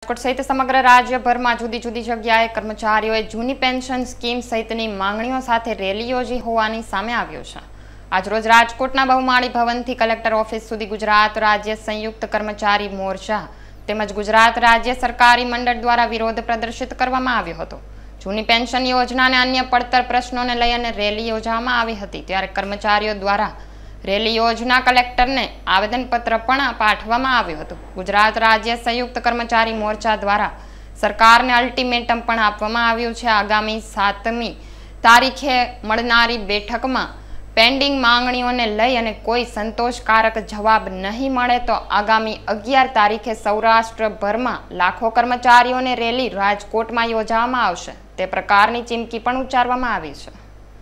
રાજકોટ સહિત સમગ્ર રાજ્યભરમાં જુદી જુદી જગ્યાએ કર્મચારીઓએ જૂની પેન્શન સ્કીમ સહિતની માંગણીઓ સાથે રેલી યોજી હોવાની સામે આવ્યું છે। આજરોજ રાજકોટના બહુમાળી ભવનથી કલેક્ટર ઓફિસ સુધી ગુજરાત રાજ્ય સંયુક્ત કર્મચારી મોરચા તેમજ ગુજરાત રાજ્ય સરકારી મંડળ દ્વારા વિરોધ પ્રદર્શિત કરવામાં આવ્યો હતો। જૂની પેન્શન યોજના અને અન્ય પડતર પ્રશ્નોને લઈને રેલી યોજવામાં આવી હતી, ત્યારે કર્મચારીઓ દ્વારા રેલી યોજના કલેક્ટરને આવેદનપત્ર પણ પાઠવવામાં આવ્યું હતું। ગુજરાત રાજ્ય સંયુક્ત કર્મચારી મોરચા દ્વારા સરકારને અલ્ટિમેટમ પણ આપવામાં આવ્યું છે। આગામી 7મી તારીખે મળનારી બેઠકમાં પેન્ડિંગ માંગણીઓને લઈ અને કોઈ સંતોષકારક જવાબ નહીં મળે તો આગામી 11 તારીખે સૌરાષ્ટ્રભરમાં લાખો કર્મચારીઓને રેલી રાજકોટમાં યોજવામાં આવશે, તે પ્રકારની ચીમકી પણ ઉચ્ચારવામાં આવી છે।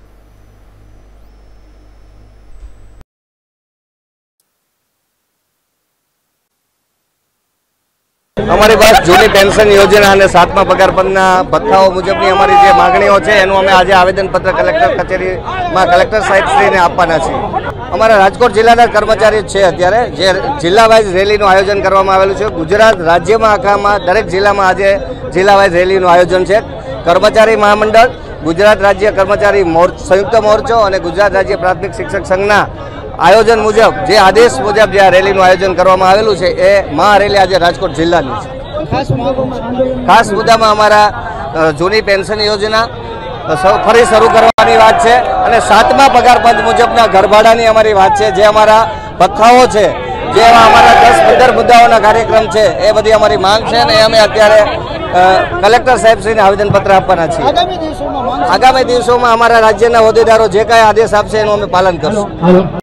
हमारी पास जूनी पेन्शन योजना और 7मा पगार पंचना भत्ताओ मुजबनी अमारी जे मांगणीओ छे एनुं अमे आज आवेदनपत्र कलेक्टर कचेरी में कलेक्टर साहेब श्रीने आपवाना छे। अमारा राजकोट जिल्लाना कर्मचारी छे अत्यारे जे जिल्ला वाइज रेलीनुं आयोजन करवामां आवेलुं छे। गुजरात राज्यमां आखामां दरेक जिल्लामां आज जिल्ला वाइज रेलीनुं आयोजन छे। कर्मचारी महामंडळ, गुजरात राज्य कर्मचारी संयुक्त मोर्चो और गुजरात राज्य प्राथमिक शिक्षक संघना आयोजन मुजब जे आदेश मुजब जे रेलीनुं आयोजन करवामां आवेलुं छे ए महारेली आज राजकोट जिल्लानी छे। खास मुद्दामां अमारा जूनी पेन्शन योजना फरी शरू करवानी वात छे अने 7मा पगार पंच मुजबना घरभाड़ानी अमारी वात छे। जे अमारा भत्ताओ छे, जे अमारा 10-15 मुद्दाओना कार्यक्रम छे ए बधी अमारी मांग छे अने अमे अत्यारे कलेक्टर साहेबश्रीने आवेदनपत्र आपवाना छीए। आगामी दिवसोमां अमारा राज्यना होद्देदारो जे कांई आदेश आपशे एनुं अमे पालन करशुं।